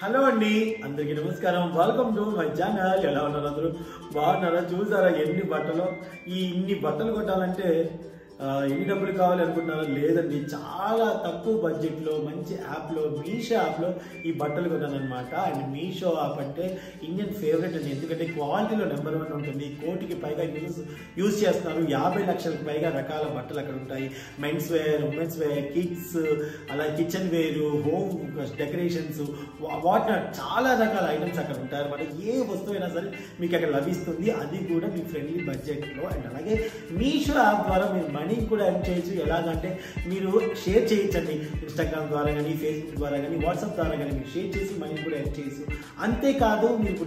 Hello అండి, అందరికీ నమస్కారం. Welcome to my channel. ఎలా ఉన్నారు అందరూ? బాగున్నారా? చూసారా ఎన్ని బట్టలు? ఇన్ని బట్టలు కొట్టాలంటే ఎన్ని డబ్బులు కావాలి అనుకుంటున్నారా? లేదండి, చాలా తక్కువ బడ్జెట్లో మంచి యాప్లో, మీషో యాప్లో ఈ బట్టలు కొన్నానమాట. అండ్ మీషో యాప్ అంటే ఇండియన్ ఫేవరెట్ అండి, ఎందుకంటే క్వాలిటీలో నెంబర్ 1 ఉంటుంది. కోటికి పైగా యూజ్ చేస్తున్నారు. 50 లక్షలకు పైగా రకాల బట్టలు అక్కడ ఉంటాయి. Men's wear, women's wear, kids, అలాగే kitchen ware, home decorations, what not, చాలా రకాల ఐటమ్స్ అక్కడ ఉంటాయి అనమాట. ఏ వస్తువైనా సరే మీకు అక్కడ లభిస్తుంది, అది కూడా మీ ఫ్రెండ్లీ బడ్జెట్లో. అండ్ అలాగే మీషో యాప్ ద్వారా మీరు మనీ కూడా ఎర్న్ చేయొచ్చు. ఎలాగంటే మీరు షేర్ చేయొచ్చండి, ఇన్స్టాగ్రామ్ ద్వారా కానీ, ఫేస్బుక్ ద్వారా కానీ, వాట్సాప్ ద్వారా కానీ మీరు షేర్ చేసి మనీ కూడా ఎర్న్ చేయొచ్చు. అంతేకాదు మీకు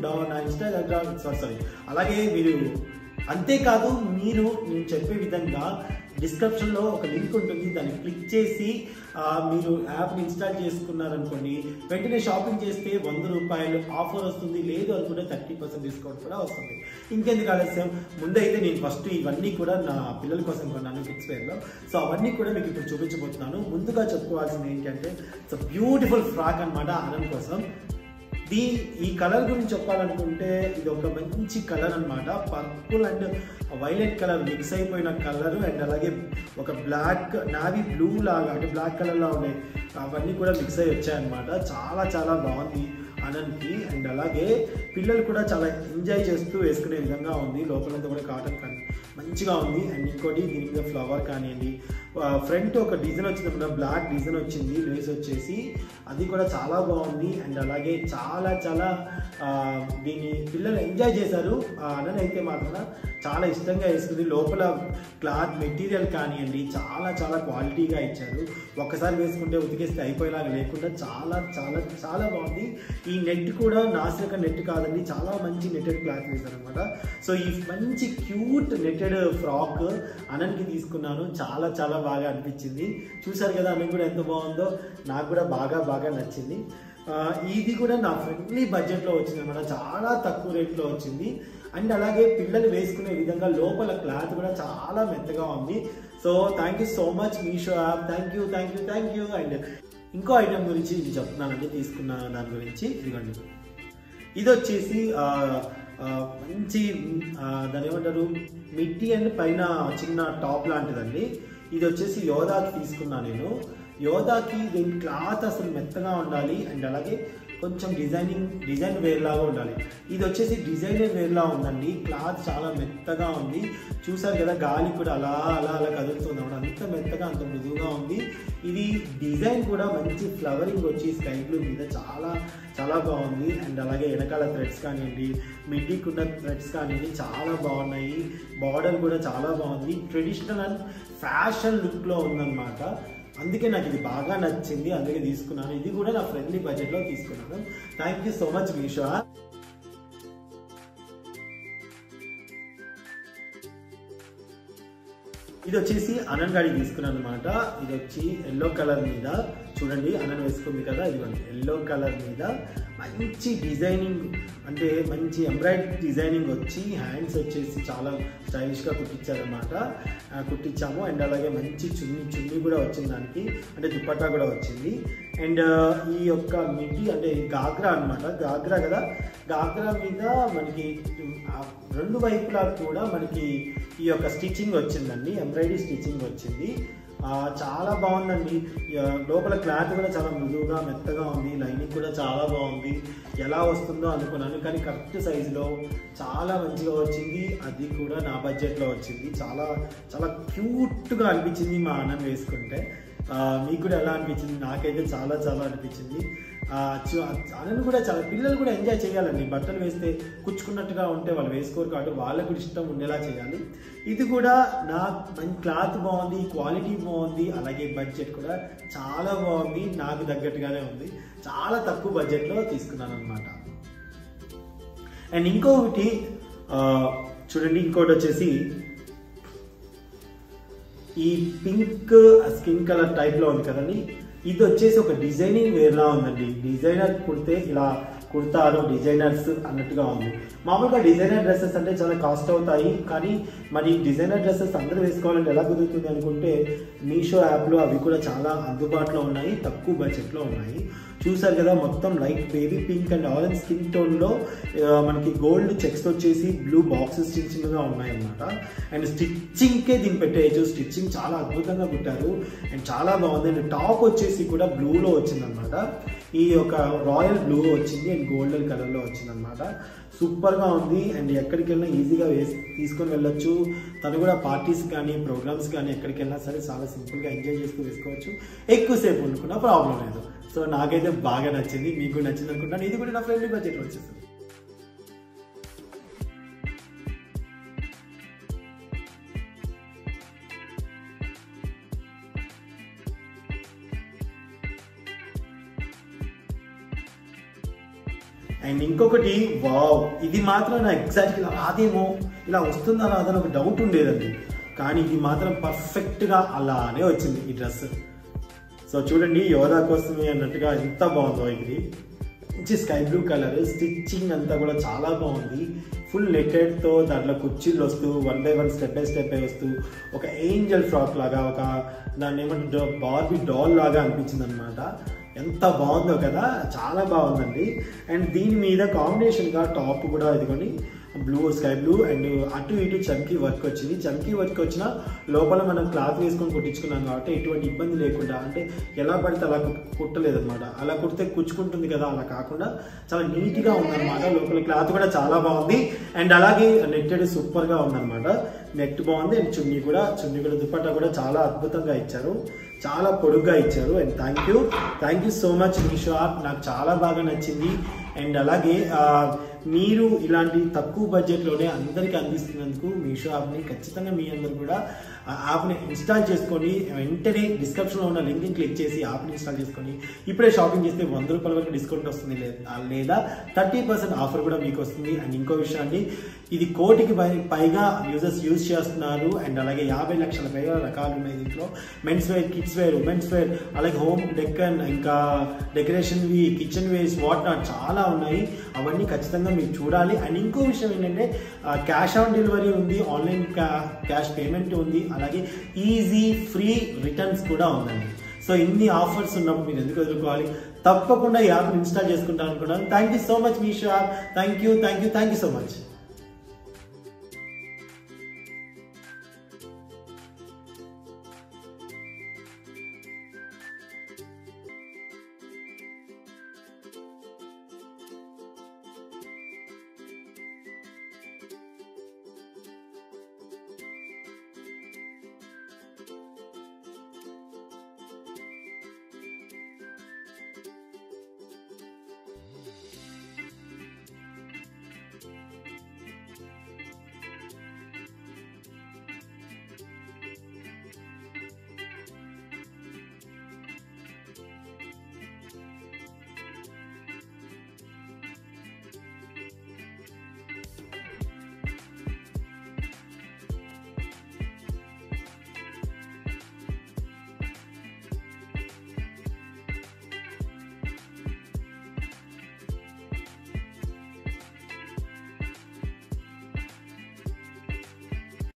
అంతేకాదు మీరు నేను చెప్పే విధంగా డిస్క్రిప్షన్లో ఒక లింక్ ఉంటుంది, దాన్ని క్లిక్ చేసి మీరు యాప్ని ఇన్స్టాల్ చేసుకున్నారనుకోండి, వెంటనే షాపింగ్ చేస్తే 100 రూపాయలు ఆఫర్ వస్తుంది. లేదు అనుకుంటే 30% డిస్కౌంట్ కూడా వస్తుంది. ఇంకెందుకు ఆలస్యం, ముందైతే నేను ఫస్ట్ ఇవన్నీ కూడా నా పిల్లల కోసం కొన్నాను కిడ్స్ వేర్లో. సో అవన్నీ కూడా మీకు ఇప్పుడు చూపించబోతున్నాను. ముందుగా చెప్పుకోవాల్సింది ఏంటంటే ఇట్స్ బ్యూటిఫుల్ ఫ్రాక్ అనమాట, ఆనంద్ కోసం. ఈ కలర్ గురించి చెప్పాలనుకుంటే ఇది ఒక మంచి కలర్ అనమాట. Purple and violet colour mix అయిపోయిన కలర్. అండ్ అలాగే ఒక బ్లాక్, నావీ బ్లూ లాగా, అంటే బ్లాక్ కలర్లో ఉండే అవన్నీ కూడా మిక్స్ అయ్యి వచ్చాయన్నమాట. చాలా చాలా బాగుంది ఆనంద్కి. అండ్ అలాగే పిల్లలు కూడా చాలా ఎంజాయ్ చేస్తూ వేసుకునే విధంగా ఉంది. లోపలంతా కూడా కాటన్ కానీ మంచిగా ఉంది. అండ్ ఇంకోటి దీని మీద ఫ్లవర్ కానివ్వండి, ఫ్రంట్ ఒక డిజైన్ వచ్చింది, బ్లాక్ డిజైన్ వచ్చింది, లేస్ వచ్చేసి అది కూడా చాలా బాగుంది. అండ్ అలాగే చాలా చాలా దీన్ని పిల్లలు ఎంజాయ్ చేశారు. ఆనంద్ అయితే మాత్రం చాలా ఇష్టంగా వేసుకుంది. లోపల క్లాత్ మెటీరియల్ కానివ్వండి చాలా చాలా క్వాలిటీగా ఇచ్చారు. ఒక్కసారి వేసుకుంటే ఉతికేస్తే అయిపోయేలాగా లేకుండా చాలా చాలా చాలా బాగుంది. ఈ నెట్ కూడా నాసిరక నెట్ కాదండి, చాలా మంచి నెట్టెడ్ క్లాత్ వేశారనమాట. సో ఈ మంచి క్యూట్ నెట్టెడ్ ఫ్రాక్ ఆనంద్కి తీసుకున్నాను. చాలా చాలా బాగా అనిపించింది. చూసారు కదా ఆనంద్ కూడా ఎంత బాగుందో, నాకు కూడా బాగా బాగా నచ్చింది. ఇది కూడా నా ఫ్రెండ్లీ బడ్జెట్లో వచ్చింది అనమాట, చాలా తక్కువ రేట్లో వచ్చింది. అండ్ అలాగే పిల్లలు వేసుకునే విధంగా లోపల క్లాత్ కూడా చాలా మెత్తగా ఉంది. So thank you so much Meesho app, thank you thank you thank you. And ఇంకో ఐటమ్ గురించి ఇది చెప్తున్నానండి, తీసుకున్న దాని గురించి. ఇదిగోండి, ఇది వచ్చేసి మంచి దాని ఏమంటారు, మిట్టి అండ్ పైన చిన్న టాప్ లాంటిదండి. ఇది వచ్చేసి యోధాకి తీసుకున్నాను నేను. యోధాకి దీని క్లాత్ అసలు మెత్తగా ఉండాలి. అండ్ అలాగే కొంచెం డిజైన్ వేర్లాగా ఉండాలి. ఇది వచ్చేసి డిజైనర్ వేర్లా ఉందండి. క్లాత్ చాలా మెత్తగా ఉంది. చూసారు కదా, గాలి కూడా అలా అలా అలా కదులుతుంది అన్నమాట. అంత మెత్తగా, అంత మృదువుగా ఉంది. ఇది డిజైన్ కూడా మంచి ఫ్లవరింగ్ వచ్చి స్కై బ్లూ మీద చాలా చాలా బాగుంది. అండ్ అలాగే వెనకాల థ్రెడ్స్ కానివ్వండి, మిడ్డీకి ఉన్న థ్రెడ్స్ కానివ్వండి చాలా బాగున్నాయి. బార్డర్ కూడా చాలా బాగుంది. ట్రెడిషనల్ అండ్ ఫ్యాషన్ లుక్లో ఉందన్నమాట. అందుకే నాకు ఇది బాగా నచ్చింది, అందుకే తీసుకున్నాను. ఇది కూడా నా ఫ్రెండ్లీ బడ్జెట్లో తీసుకున్నాను. Thank you so much Meesho. ఇది వచ్చేసి ఆనంద్ గాడికి తీసుకున్నాను అనమాట. ఇది వచ్చి ఎల్లో కలర్ మీద, చూడండి ఆనంద్ వేసుకుంది కదా, ఇదిగోండి ఎల్లో కలర్ మీద మంచి డిజైనింగ్, అంటే మంచి ఎంబ్రాయిడరీ డిజైనింగ్ వచ్చి హ్యాండ్స్ వచ్చేసి చాలా స్టైలిష్గా కుట్టించాము. అండ్ అలాగే మంచి చున్నీ కూడా వచ్చింది దానికి, అంటే దుపట్టా కూడా వచ్చింది. అండ్ ఈ యొక్క మిడ్డీ అంటే గాగ్రా అనమాట, గాగ్రా కదా, గాగ్రా మీద మనకి రెండు వైపులా కూడా మనకి ఈ యొక్క స్టిచ్చింగ్ వచ్చిందండి, ఎంబ్రాయిడరీ స్టిచ్చింగ్ వచ్చింది. చాలా బాగుందండి. లోపల క్లాత్ కూడా చాలా మృదువుగా మెత్తగా ఉంది. లైనింగ్ కూడా చాలా బాగుంది. ఎలా వస్తుందో అనుకున్నాను, కానీ కరెక్ట్ సైజులో చాలా మంచిగా వచ్చింది. అది కూడా నా బడ్జెట్లో వచ్చింది. చాలా చాలా క్యూట్గా అనిపించింది మా ఆనంద్ వేసుకుంటే. మీకు కూడా ఎలా అనిపించింది? నాకైతే చాలా చాలా అనిపించింది. ఆనంద్ కూడా చాలా, పిల్లలు కూడా ఎంజాయ్ చేయాలండి. బట్టలు వేస్తే కుచ్చుకున్నట్టుగా ఉంటే వాళ్ళు వేసుకోరు కాబట్టి వాళ్ళకు కూడా ఇష్టం ఉండేలా చేయాలి. ఇది కూడా నా మంచి క్లాత్ బాగుంది, క్వాలిటీ బాగుంది, అలాగే బడ్జెట్ కూడా చాలా బాగుంది, నాకు తగ్గట్టుగానే ఉంది. చాలా తక్కువ బడ్జెట్లో తీసుకున్నాను అనమాట. అండ్ ఇంకొకటి చూడండి, ఇంకోటి వచ్చేసి ఈ పింక్ స్కిన్ కలర్ టైప్లో ఉంది కదండి, ఇది వచ్చేసి ఒక డిజైనింగ్ వేర్లా ఉందండి. డిజైనర్ కుడితే ఇలా కుడతారు డిజైనర్స్ అన్నట్టుగా ఉంది. మామూలుగా డిజైనర్ డ్రెస్సెస్ అంటే చాలా కాస్ట్ అవుతాయి, కానీ మరి డిజైనర్ డ్రెస్సెస్ అందరూ వేసుకోవాలంటే ఎలా కుదురుతుంది అనుకుంటే మీషో యాప్లో అవి కూడా చాలా అందుబాటులో ఉన్నాయి, తక్కువ బడ్జెట్లో ఉన్నాయి. చూసారు కదా, మొత్తం light baby pink and orange skin టోన్లో మనకి గోల్డ్ చెక్స్ వచ్చేసి బ్లూ బాక్సెస్ చిన్న చిన్నగా ఉన్నాయన్నమాట. అండ్ స్టిచ్చింగ్కే దీన్ని పెట్టేయచ్చు, స్టిచ్చింగ్ చాలా అద్భుతంగా కుట్టారు అండ్ చాలా బాగుంది. అండ్ టాప్ వచ్చేసి కూడా బ్లూలో వచ్చిందనమాట, ఈ యొక్క రాయల్ బ్లూ వచ్చింది అండ్ గోల్డెన్ కలర్లో వచ్చిందనమాట. సూపర్గా ఉంది అండ్ ఎక్కడికి వెళ్ళినా ఈజీగా తీసుకొని వెళ్ళొచ్చు. తను కూడా పార్టీస్ కానీ ప్రోగ్రామ్స్ కానీ ఎక్కడికి వెళ్ళినా సరే చాలా సింపుల్గా ఎంజాయ్ చేస్తూ వేసుకోవచ్చు, ఎక్కువసేపు వండుకున్నా ప్రాబ్లం లేదు. సో నాకైతే బాగా నచ్చింది, మీకు నచ్చింది అనుకుంటాను. ఇది కూడా నా ఫ్రెండ్లీ బడ్జెట్ వచ్చేసింది. అండ్ ఇంకొకటి, వావ్, ఇది మాత్రం నా ఎగ్జాక్ట్ ఇలా రాదేమో, ఇలా వస్తుందా రాదని ఒక డౌట్ ఉండేదండి. కానీ ఇది మాత్రం పర్ఫెక్ట్గా అలానే వచ్చింది ఈ డ్రెస్. సో చూడండి, యోధా కోసమే అన్నట్టుగా ఎంత బాగుందో ఇది. మంచి స్కై బ్లూ కలర్, స్టిచ్చింగ్ అంతా కూడా చాలా బాగుంది. ఫుల్ నెట్టెడ్తో దాంట్లో కుర్చీలు వస్తూ 1 by 1 స్టెప్ బై స్టెప్ వస్తూ ఒక ఏంజల్ ఫ్రాక్ లాగా, ఒక దాన్ని ఏమంటే బార్బీ డాల్ లాగా అనిపించింది అనమాట. ఎంత బాగుందో కదా, చాలా బాగుందండి. అండ్ దీని మీద కాంబినేషన్గా టాప్ కూడా ఇదిగోండి బ్లూ, స్కై బ్లూ అండ్ అటు ఇటు చమ్కీ వర్క్ వచ్చింది. చమ్కీ వర్క్ వచ్చిన లోపల మనం క్లాత్ వేసుకొని కుట్టించుకున్నాం కాబట్టి ఎటువంటి ఇబ్బంది లేకుండా, అంటే ఎలా పడితే అలా కుట్టలేదన్నమాట. అలా కుడితే కుచ్చుకుంటుంది కదా, అలా కాకుండా చాలా నీట్గా ఉందన్నమాట. లోపల క్లాత్ కూడా చాలా బాగుంది అండ్ అలాగే నెట్టెడ్ సూపర్గా ఉందన్నమాట. నెట్ బాగుంది అండ్ చున్నీ కూడా దుపట్టా కూడా చాలా అద్భుతంగా ఇచ్చారు, చాలా పొడుగ్గా ఇచ్చారు. And thank you so much Meesho app, నాకు చాలా బాగా నచ్చింది. అండ్ అలాగే మీరు ఇలాంటి తక్కువ బడ్జెట్లోనే అందరికీ అందిస్తున్నందుకు మీషో యాప్ని ఖచ్చితంగా మీ అందరూ కూడా యాప్ని ఇన్స్టాల్ చేసుకొని వెంటనే డిస్క్రిప్షన్లో ఉన్న లింక్ని క్లిక్ చేసి యాప్ని ఇన్స్టాల్ చేసుకొని ఇప్పుడే షాపింగ్ చేస్తే 100 రూపాయల వరకు డిస్కౌంట్ వస్తుంది, లేదా 30% ఆఫర్ కూడా మీకు వస్తుంది. అండ్ ఇంకో విషయం అండి, ఇది 1 కోటికి పైగా యూజర్స్ యూజ్ చేస్తున్నారు అండ్ అలాగే 50 లక్షల పైగా రకాలు ఉన్నాయి దీంట్లో. Men's wear, kids wear, women's wear, అలాగే హోమ్ డెక్కన్, ఇంకా డెకరేషన్వి, కిచెన్ వేర్స్, వాట్ నాట్ చాలా ఉన్నాయి. అవన్నీ ఖచ్చితంగా మీరు చూడాలి. అండ్ ఇంకో విషయం ఏంటంటే క్యాష్ ఆన్ డెలివరీ ఉంది, ఆన్లైన్ క్యాష్ పేమెంట్ ఉంది, అలాగే ఈజీ ఫ్రీ రిటర్న్స్ కూడా ఉందండి. సో ఇన్ని ఆఫర్స్ ఉన్నప్పుడు మీరు ఎందుకు వదులుకోవాలి? తప్పకుండా ఈ యాప్ని ఇన్స్టాల్ చేసుకుంటాను అనుకుంటాను. Thank you so much Meesho app, thank you so much.